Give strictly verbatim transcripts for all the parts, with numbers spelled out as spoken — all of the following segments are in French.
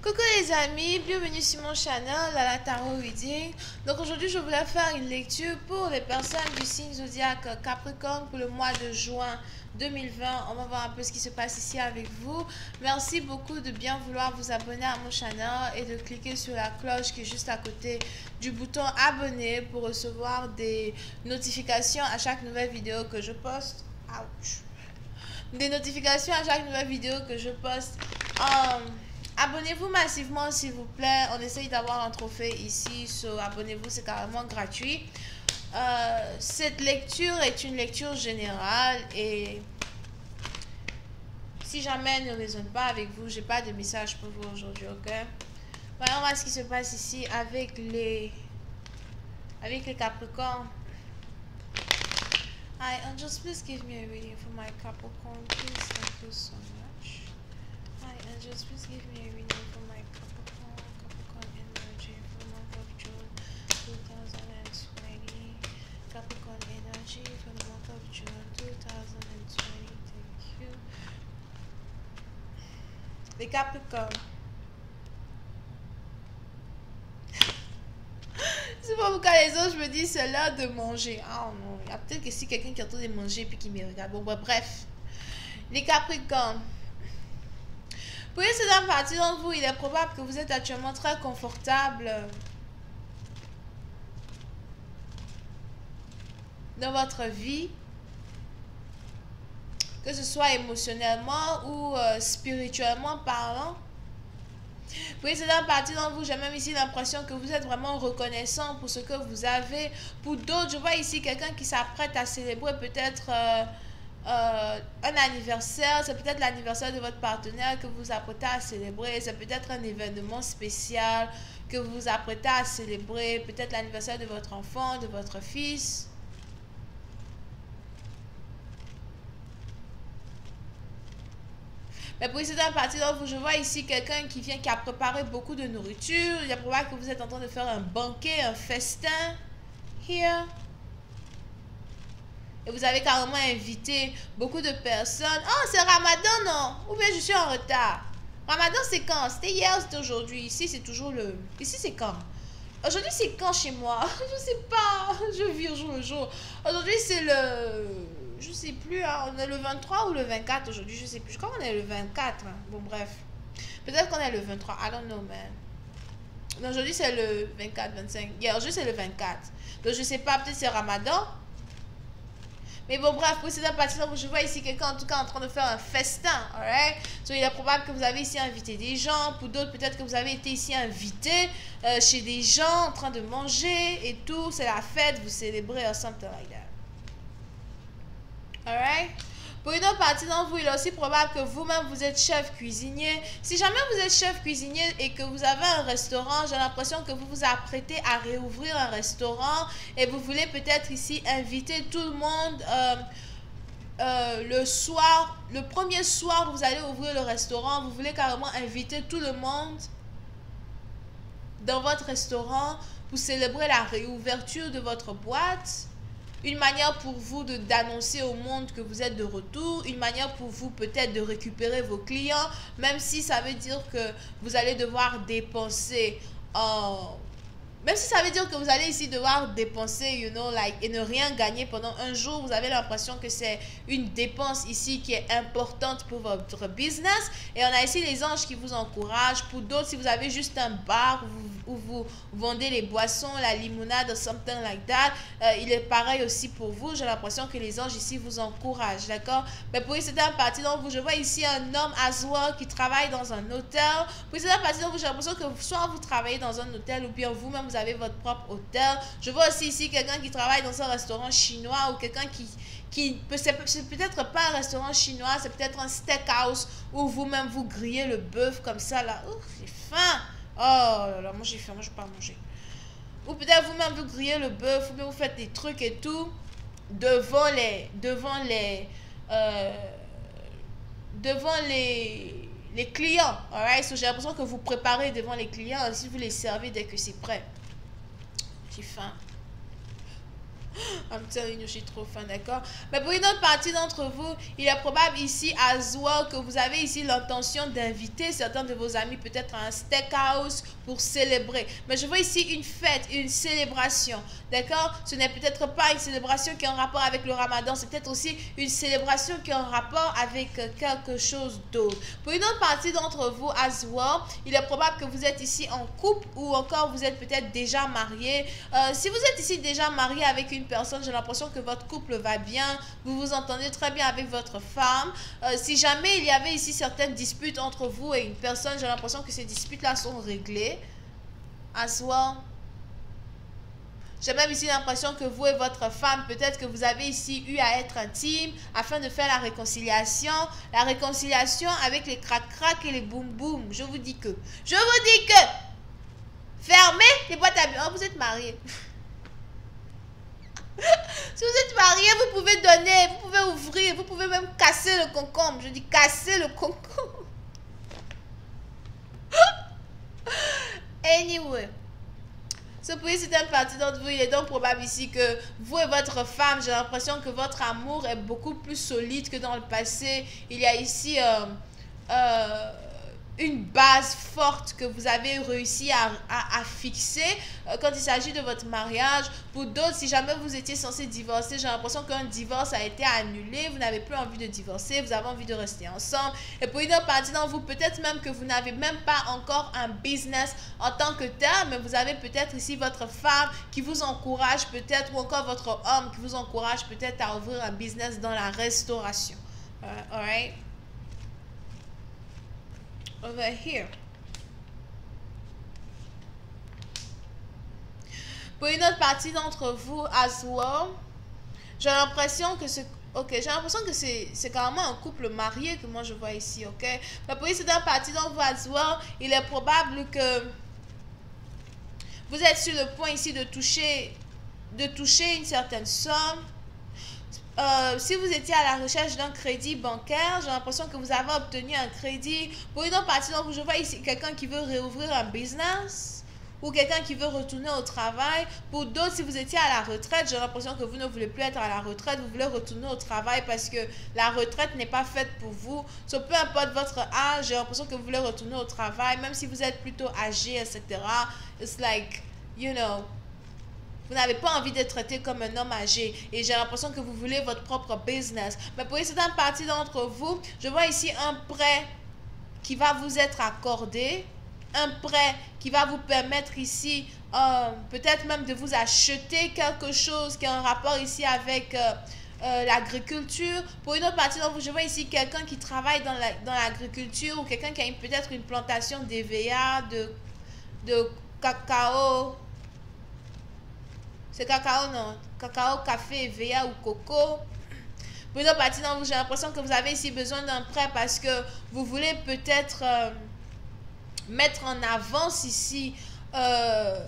Coucou les amis, bienvenue sur mon channel Lala Tarot Reading. Donc aujourd'hui je voulais faire une lecture pour les personnes du signe zodiaque Capricorne pour le mois de juin deux mille vingt. On va voir un peu ce qui se passe ici avec vous. Merci beaucoup de bien vouloir vous abonner à mon channel et de cliquer sur la cloche qui est juste à côté du bouton abonner pour recevoir des notifications à chaque nouvelle vidéo que je poste. Ouch. Des notifications à chaque nouvelle vidéo que je poste. Um, Abonnez-vous massivement s'il vous plaît. On essaye d'avoir un trophée ici. So, abonnez-vous, c'est carrément gratuit. Euh, cette lecture est une lecture générale et si jamais elle ne résonne pas avec vous, j'ai pas de message pour vous aujourd'hui, ok? Voyons voir ce qui se passe ici avec les avec les Capricornes. Hi, angels, please give me a reading for my Capricorn, please. Thank you so much. Hi, angels, please give me a reading for my Capricorn, Capricorn energy for the month of June two thousand twenty. Capricorn energy for the month of June two thousand twenty. Thank you. Les Capricornes. C'est pas pourquoi les autres, je me dis c'est l'heure de manger. Ah non, il y a peut-être que si quelqu'un qui est en train de manger puis qui me regarde. Bon, bah, bref. Les Capricornes. Pour une certaine partie d'entre vous, il est probable que vous êtes actuellement très confortable dans votre vie, que ce soit émotionnellement ou euh, spirituellement parlant. Pour une certaine partie d'entre vous, j'ai même ici l'impression que vous êtes vraiment reconnaissant pour ce que vous avez. Pour d'autres, je vois ici quelqu'un qui s'apprête à célébrer peut-être euh, euh, un anniversaire. C'est peut-être l'anniversaire de votre partenaire que vous vous apprêtez à célébrer. C'est peut-être un événement spécial que vous vous apprêtez à célébrer. Peut-être l'anniversaire de votre enfant, de votre fils. Mais pour cette partie d'entre vous, je vois ici quelqu'un qui vient, qui a préparé beaucoup de nourriture. Il est probable que vous êtes en train de faire un banquet, un festin. Here. Et vous avez carrément invité beaucoup de personnes. Oh, c'est Ramadan, non? Ou bien je suis en retard. Ramadan, c'est quand? C'était hier ou c'était aujourd'hui? Ici, c'est toujours le... Ici, c'est quand? Aujourd'hui, c'est quand chez moi? Je sais pas. Je vis au jour le jour. Aujourd'hui, c'est le... Je sais plus, hein. On est le vingt-trois ou le vingt-quatre aujourd'hui, je sais plus. Je crois qu'on est le vingt-quatre. Hein. Bon, bref. Peut-être qu'on est le vingt-trois. I don't know, man. Non, aujourd'hui, c'est le vingt-quatre, vingt-cinq. Hier, aujourd'hui, c'est le vingt-quatre. Donc, je sais pas, peut-être c'est Ramadan. Mais bon, bref, pour cette partie, je vois ici quelqu'un, en tout cas, en train de faire un festin. Alright? So, il est probable que vous avez ici invité des gens. Pour d'autres, peut-être que vous avez été ici invité euh, chez des gens, en train de manger et tout. C'est la fête, vous célébrez or something like that. Alright? Pour une autre partie d'entre vous, il est aussi probable que vous-même vous êtes chef cuisinier. Si jamais vous êtes chef cuisinier et que vous avez un restaurant, j'ai l'impression que vous vous apprêtez à réouvrir un restaurant et vous voulez peut-être ici inviter tout le monde euh, euh, le soir, le premier soir où vous allez ouvrir le restaurant, vous voulez carrément inviter tout le monde dans votre restaurant pour célébrer la réouverture de votre boîte. Une manière pour vous de d'annoncer au monde que vous êtes de retour. Une manière pour vous peut-être de récupérer vos clients. Même si ça veut dire que vous allez devoir dépenser. Euh, même si ça veut dire que vous allez ici devoir dépenser, you know, like, et ne rien gagner pendant un jour. Vous avez l'impression que c'est une dépense ici qui est importante pour votre business. Et on a ici les anges qui vous encouragent. Pour d'autres, si vous avez juste un bar où vous où vous vendez les boissons, la limonade, something like that, euh, il est pareil aussi pour vous. J'ai l'impression que les anges ici vous encouragent, d'accord? Mais pour une certaine partie d'entre vous, je vois ici un homme as well qui travaille dans un hôtel. Pour une certaine partie d'entre vous, j'ai l'impression que soit vous travaillez dans un hôtel ou bien vous-même vous avez votre propre hôtel. Je vois aussi ici quelqu'un qui travaille dans un restaurant chinois ou quelqu'un qui qui peut, c'est peut-être pas un restaurant chinois, c'est peut-être un steakhouse où vous-même vous grillez le bœuf comme ça là. Ouf, j'ai faim. Oh là là, moi j'ai faim, moi je peux pas manger. Ou peut-être vous-même vous grillez le bœuf, ou bien vous faites des trucs et tout devant les, devant les, euh, devant les, les clients. Alright, so j'ai l'impression que vous préparez devant les clients, si vous les servez dès que c'est prêt. J'ai faim. I'm telling you, je suis trop fan, d'accord? Mais pour une autre partie d'entre vous, il est probable ici, as well, que vous avez ici l'intention d'inviter certains de vos amis peut-être à un steakhouse pour célébrer. Mais je vois ici une fête, une célébration, d'accord? Ce n'est peut-être pas une célébration qui est en rapport avec le ramadan, c'est peut-être aussi une célébration qui est en rapport avec quelque chose d'autre. Pour une autre partie d'entre vous, as well, il est probable que vous êtes ici en couple ou encore vous êtes peut-être déjà marié. Euh, si vous êtes ici déjà marié avec une personne, j'ai l'impression que votre couple va bien, vous vous entendez très bien avec votre femme. Euh, si jamais il y avait ici certaines disputes entre vous et une personne, j'ai l'impression que ces disputes-là sont réglées. As well. J'ai même ici l'impression que vous et votre femme, peut-être que vous avez ici eu à être intime afin de faire la réconciliation. La réconciliation avec les crac-crac et les boum-boum. Je vous dis que, je vous dis que, fermez les boîtes à billes. Oh, vous êtes mariés. Si vous êtes marié, vous pouvez donner, vous pouvez ouvrir, vous pouvez même casser le concombre. Je dis casser le concombre. Anyway. So, pour une certaine partie d'entre vous, il est donc probable ici que vous et votre femme, j'ai l'impression que votre amour est beaucoup plus solide que dans le passé. Il y a ici euh, euh, une base forte que vous avez réussi à, à, à fixer euh, quand il s'agit de votre mariage. Pour d'autres, si jamais vous étiez censé divorcer, j'ai l'impression qu'un divorce a été annulé, vous n'avez plus envie de divorcer, vous avez envie de rester ensemble. Et pour une autre partie d'entre vous, peut-être même que vous n'avez même pas encore un business en tant que tel, mais vous avez peut-être ici votre femme qui vous encourage peut-être, ou encore votre homme qui vous encourage peut-être à ouvrir un business dans la restauration. Uh, alright? Over here. Pour une autre partie d'entre vous, as well, j'ai l'impression que c'est... Ok, j'ai l'impression que c'est carrément un couple marié que moi je vois ici, ok? Mais pour une autre partie d'entre vous, as well, il est probable que vous êtes sur le point ici de toucher, de toucher une certaine somme. Euh, si vous étiez à la recherche d'un crédit bancaire, j'ai l'impression que vous avez obtenu un crédit. Pour une autre partie d'entre vous, je vois ici quelqu'un qui veut réouvrir un business ou quelqu'un qui veut retourner au travail. Pour d'autres, si vous étiez à la retraite, j'ai l'impression que vous ne voulez plus être à la retraite, vous voulez retourner au travail parce que la retraite n'est pas faite pour vous. So, peu importe votre âge, j'ai l'impression que vous voulez retourner au travail, même si vous êtes plutôt âgé, et cetera. It's like, you know... Vous n'avez pas envie d'être traité comme un homme âgé. Et j'ai l'impression que vous voulez votre propre business. Mais pour une certaine partie d'entre vous, je vois ici un prêt qui va vous être accordé. Un prêt qui va vous permettre ici, euh, peut-être même de vous acheter quelque chose qui a un rapport ici avec euh, euh, l'agriculture. Pour une autre partie d'entre vous, je vois ici quelqu'un qui travaille dans l'agriculture la, ou quelqu'un qui a peut-être une plantation d'E V A, de, de cacao. C'est cacao, non. Cacao, café, E V A ou coco. Pour une autre partie d'entre vous, j'ai l'impression que vous avez ici besoin d'un prêt parce que vous voulez peut-être euh, mettre en avance ici euh,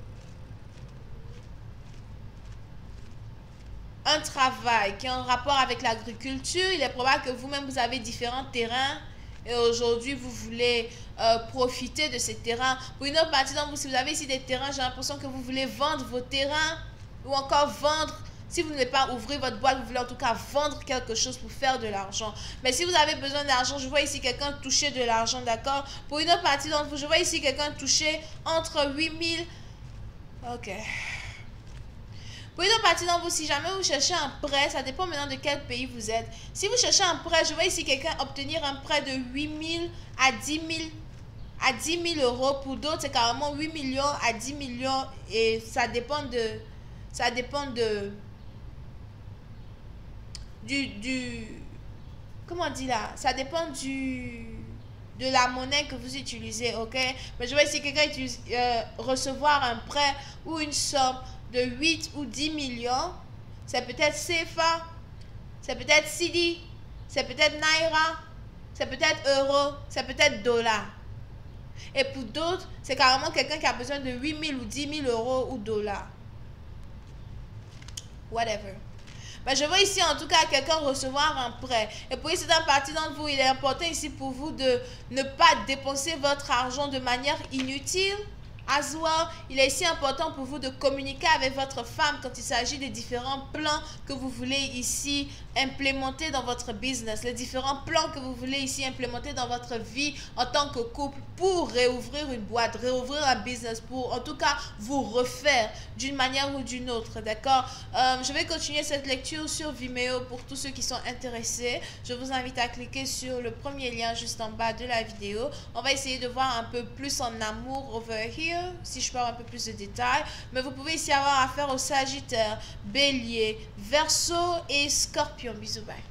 un travail qui est en rapport avec l'agriculture. Il est probable que vous-même, vous avez différents terrains. Et aujourd'hui, vous voulez euh, profiter de ces terrains. Pour une autre partie d'entre vous, si vous avez ici des terrains, j'ai l'impression que vous voulez vendre vos terrains ou encore vendre. Si vous ne voulez pas ouvrir votre boîte, vous voulez en tout cas vendre quelque chose pour faire de l'argent. Mais si vous avez besoin d'argent, je vois ici quelqu'un toucher de l'argent, d'accord? Pour une autre partie d'entre vous, je vois ici quelqu'un toucher entre huit mille. Ok. Pour une autre partie d'entre vous, si jamais vous cherchez un prêt, ça dépend maintenant de quel pays vous êtes. Si vous cherchez un prêt, je vois ici quelqu'un obtenir un prêt de huit mille à dix mille, à dix mille euros. Pour d'autres, c'est carrément huit millions à dix millions. Et ça dépend de... Ça dépend de... Du... du comment on dit là? Ça dépend du... de la monnaie que vous utilisez, ok? Mais je vois ici quelqu'un euh, recevoir un prêt ou une somme de huit ou dix millions, c'est peut-être C F A, c'est peut-être C D, c'est peut-être Naira, c'est peut-être Euro, c'est peut-être Dollar. Et pour d'autres, c'est carrément quelqu'un qui a besoin de huit mille ou dix mille euros ou dollars. Whatever. Mais je vois ici en tout cas quelqu'un recevoir un prêt. Et pour une certaine partie d'entre vous, il est important ici pour vous de ne pas dépenser votre argent de manière inutile. As well, il est ici important pour vous de communiquer avec votre femme quand il s'agit des différents plans que vous voulez ici implémenter dans votre business, les différents plans que vous voulez ici implémenter dans votre vie en tant que couple pour réouvrir une boîte, réouvrir un business, pour en tout cas vous refaire d'une manière ou d'une autre, d'accord? Euh, je vais continuer cette lecture sur Vimeo pour tous ceux qui sont intéressés. Je vous invite à cliquer sur le premier lien juste en bas de la vidéo. On va essayer de voir un peu plus en amour over here, si je parle un peu plus de détails, mais vous pouvez ici avoir affaire au Sagittaire, Bélier, Verseau et Scorpion. Bisous, bye.